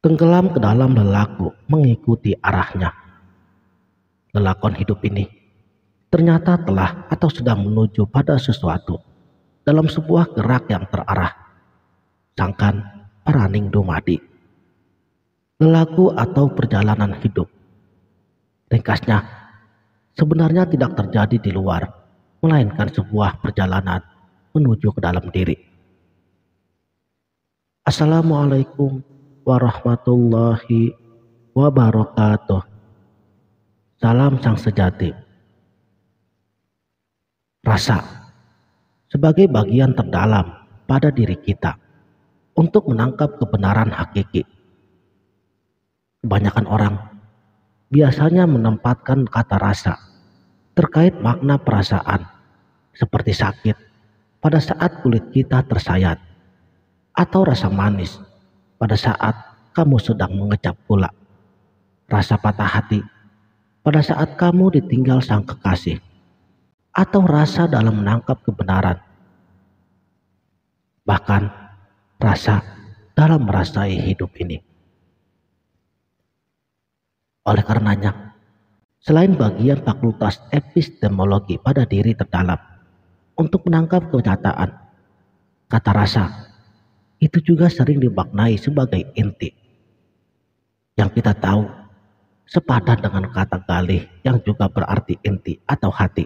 tenggelam ke dalam lelaku mengikuti arahnya. Lelakon hidup ini ternyata telah atau sedang menuju pada sesuatu dalam sebuah gerak yang terarah. Sangkan Paraning Dumadi. Lelaku atau perjalanan hidup. Ringkasnya, sebenarnya tidak terjadi di luar, melainkan sebuah perjalanan menuju ke dalam diri. Assalamualaikum warahmatullahi wabarakatuh. Salam sang sejati. Rasa sebagai bagian terdalam pada diri kita untuk menangkap kebenaran hakiki. Kebanyakan orang biasanya menempatkan kata rasa terkait makna perasaan seperti sakit pada saat kulit kita tersayat, atau rasa manis pada saat kamu sedang mengecap gula, rasa patah hati pada saat kamu ditinggal sang kekasih, atau rasa dalam menangkap kebenaran, bahkan rasa dalam merasai hidup ini. Oleh karenanya, selain bagian fakultas epistemologi pada diri terdalam untuk menangkap kenyataan, kata rasa itu juga sering dimaknai sebagai inti yang kita tahu sepadan dengan kata galih yang juga berarti inti atau hati.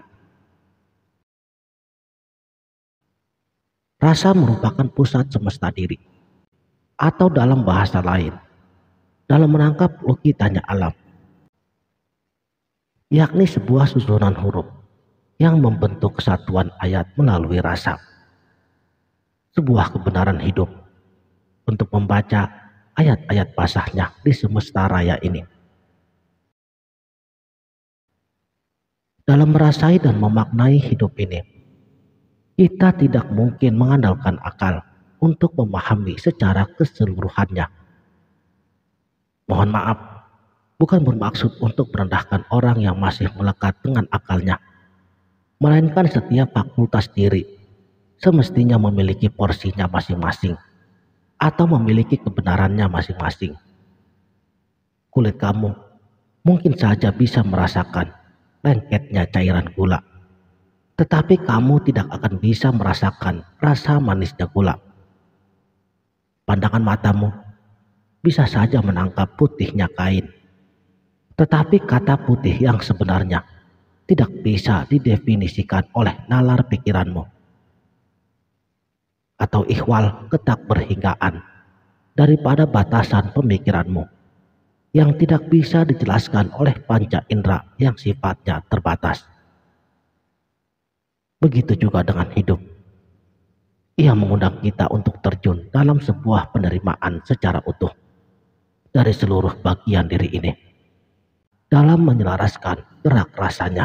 Rasa merupakan pusat semesta diri, atau dalam bahasa lain, dalam menangkap lukitannya alam, yakni sebuah susunan huruf yang membentuk kesatuan ayat melalui rasa. Sebuah kebenaran hidup untuk membaca ayat-ayat basahnya di semesta raya ini. Dalam merasai dan memaknai hidup ini, kita tidak mungkin mengandalkan akal untuk memahami secara keseluruhannya. Mohon maaf, bukan bermaksud untuk merendahkan orang yang masih melekat dengan akalnya, melainkan setiap fakultas diri semestinya memiliki porsinya masing-masing atau memiliki kebenarannya masing-masing. Kulit kamu mungkin saja bisa merasakan lengketnya cairan gula, tetapi kamu tidak akan bisa merasakan rasa manisnya gula. Pandangan matamu bisa saja menangkap putihnya kain, tetapi kata putih yang sebenarnya tidak bisa didefinisikan oleh nalar pikiranmu. Atau ikhwal ketak berhinggaan daripada batasan pemikiranmu yang tidak bisa dijelaskan oleh panca indera yang sifatnya terbatas. Begitu juga dengan hidup. Ia mengundang kita untuk terjun dalam sebuah penerimaan secara utuh dari seluruh bagian diri ini, dalam menyelaraskan gerak rasanya.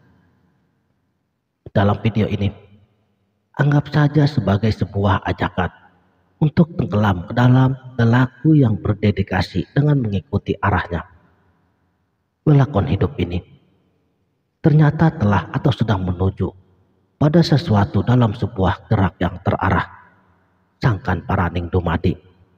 Dalam video ini, anggap saja sebagai sebuah ajakan untuk tenggelam ke dalam lelaku yang berdedikasi dengan mengikuti arahnya. Lelakon hidup ini ternyata telah atau sedang menuju pada sesuatu dalam sebuah gerak yang terarah. Sangkan Paraning Dumadi.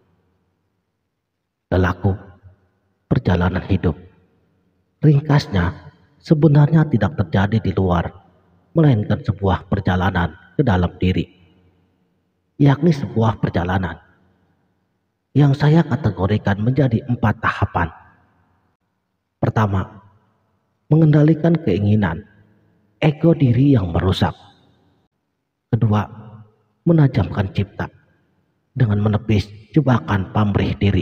Lelaku perjalanan hidup. Ringkasnya, sebenarnya tidak terjadi di luar, melainkan sebuah perjalanan ke dalam diri, yakni sebuah perjalanan yang saya kategorikan menjadi 4 tahapan. Pertama, mengendalikan keinginan, ego diri yang merusak. Kedua, menajamkan cipta dengan menepis jebakan pamrih diri.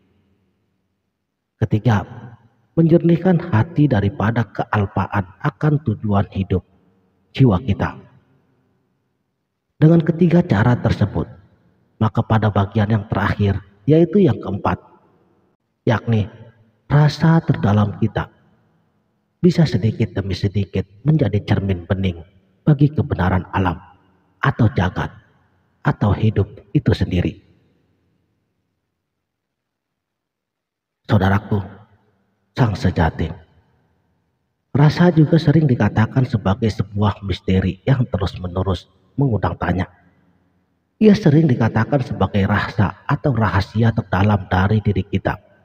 Ketiga, menjernihkan hati daripada kealpaan akan tujuan hidup jiwa kita. Dengan ketiga cara tersebut, maka pada bagian yang terakhir, yaitu yang keempat, yakni rasa terdalam kita, bisa sedikit demi sedikit menjadi cermin bening bagi kebenaran alam atau jagat atau hidup itu sendiri. Saudaraku, sang sejati, rasa juga sering dikatakan sebagai sebuah misteri yang terus-menerus mengundang tanya. Ia sering dikatakan sebagai rasa atau rahasia terdalam dari diri kita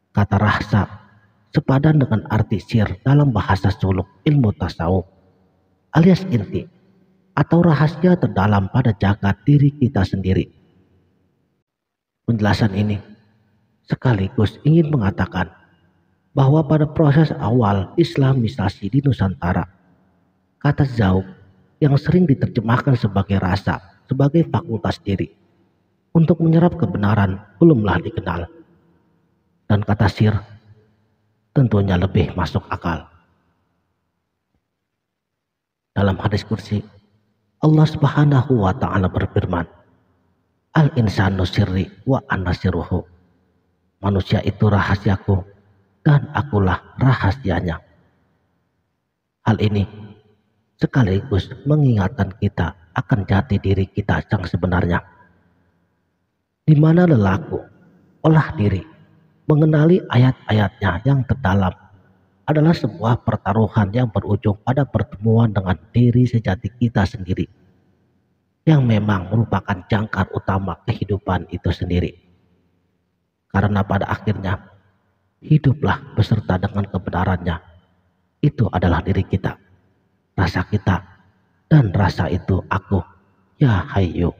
Kata rahsa sepadan dengan arti sir dalam bahasa suluk ilmu tasawuf alias inti atau rahasia terdalam pada jagat diri kita sendiri. Penjelasan ini sekaligus ingin mengatakan bahwa pada proses awal Islamisasi di Nusantara, kata zauq yang sering diterjemahkan sebagai rasa, sebagai fakultas diri, untuk menyerap kebenaran belumlah dikenal. Dan kata sir tentunya lebih masuk akal. Dalam hadis kursi, Allah Subhanahu wa Ta'ala berfirman, Al-insanu sirri wa ana sirruhu. Manusia itu rahasiaku dan akulah rahasianya. Hal ini sekaligus mengingatkan kita akan jati diri kita yang sebenarnya, di mana lelaku olah diri mengenali ayat-ayatnya yang terdalam adalah sebuah pertaruhan yang berujung pada pertemuan dengan diri sejati kita sendiri, yang memang merupakan jangkar utama kehidupan itu sendiri. Karena pada akhirnya hiduplah beserta dengan kebenarannya. Itu adalah diri kita, rasa kita, dan rasa itu aku, ya Hayyu.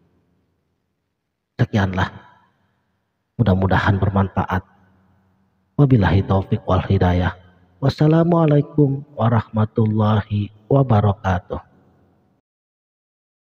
Sekianlah, mudah-mudahan bermanfaat. Wabillahi taufik wal hidayah. Wassalamualaikum warahmatullahi wabarakatuh.